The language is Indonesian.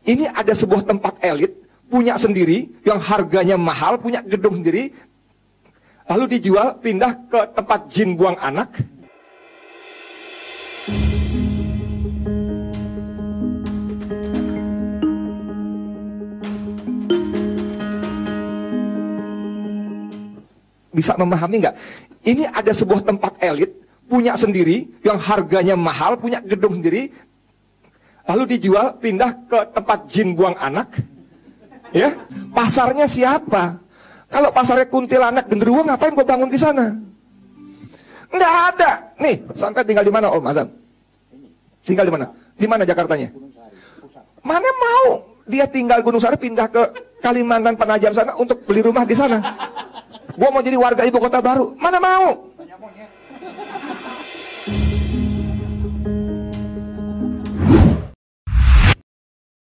Ini ada sebuah tempat elit, punya sendiri, yang harganya mahal, punya gedung sendiri, lalu dijual, pindah ke tempat jin buang anak. Bisa memahami nggak? Ini ada sebuah tempat elit, punya sendiri, yang harganya mahal, punya gedung sendiri, lalu dijual, pindah ke tempat jin buang anak. Ya, pasarnya siapa? Kalau pasarnya kuntilanak genderuwo, ngapain gue bangun di sana? Nggak ada. Nih, sampai tinggal di mana Om Azam? Tinggal di mana? Di mana Jakartanya? Mana mau dia tinggal Gunung Sari, pindah ke Kalimantan Penajam sana untuk beli rumah di sana? Gue mau jadi warga ibu kota baru. Mana mau?